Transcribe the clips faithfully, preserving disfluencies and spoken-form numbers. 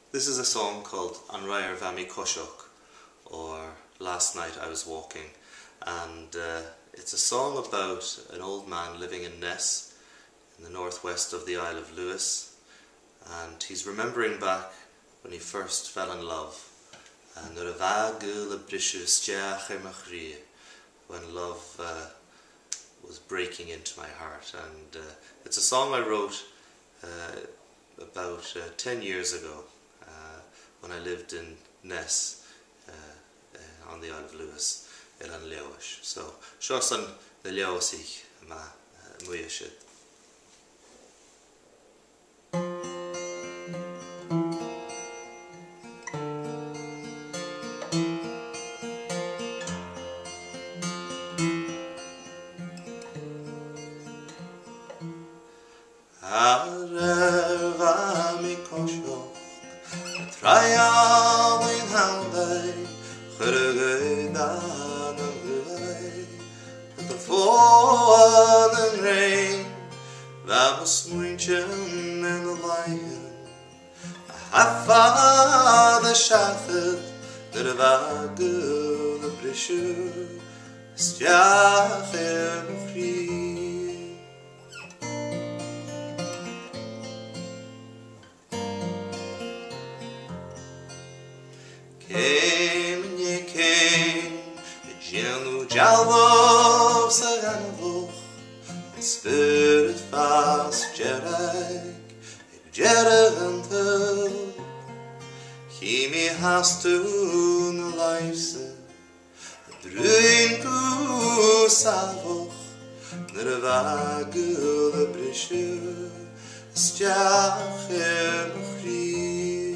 This is a song called An-raoir Bha Mi Coiseachd, or Last Night I Was Walking, and uh, it's a song about an old man living in Ness, in the northwest of the Isle of Lewis, and he's remembering back when he first fell in love, and when love uh, was breaking into my heart. And uh, it's a song I wrote uh, about uh, ten years ago, uh, when I lived in Ness, uh, uh, on the Isle of Lewis, in An-raoir. So, Shorsan the Leosich Ma Coiseachd. An-raoir Bha Mi Coiseachd, Trial in Hounday, Churugay Dan and Ruay, with the fall and rain, Vamos Munchin and the lion, Hafa the Shachid, the Vagul the Brishu, Stjachir Mufri. Came and ye came, the Jenu Jalov Saganavuch, and spirit fast Jerek, Jereventel, he me has to the life, Druin ku Salvoch, Nervagul the Brishu, Stjachir Mufri.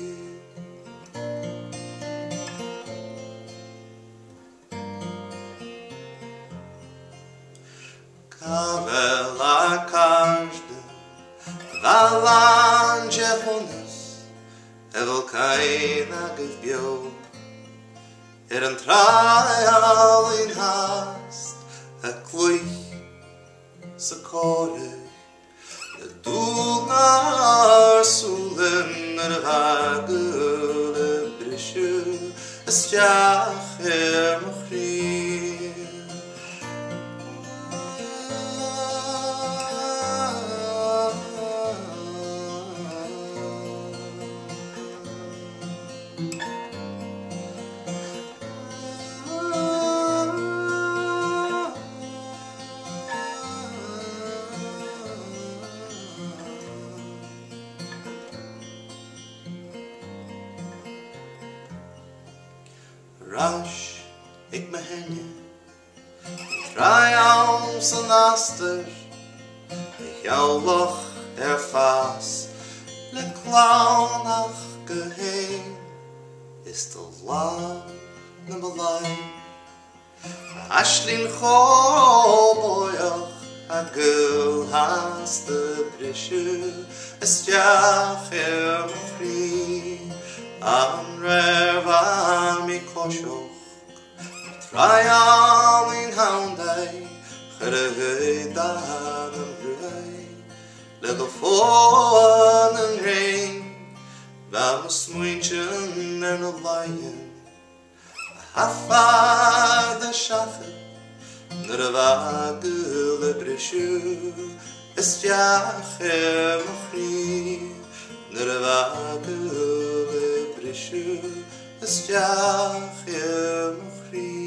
Kavel a każdy walandzie honest, evel kaina gevbio, er een trial in haast, a kluich sa kore, de doel naar soelen er vagel e brisje, a stjach er machri. Rush, ik me henje, triumphs en aster, ik jou loch er vast, le clownach geheen, is de lang na belai. Ashlin choboyach, a gul has de brishu, is jach er mfri. An-raoir Bha Mi Coiseachd, Trial in Hounday, Churugay Dan and Ruay, le the fall and rain, Vamos Munchin and the lion, Hafa the Shachid, Nervagul the Brishu, Stjachir Mufri, Nervagul Stjachir Mufri.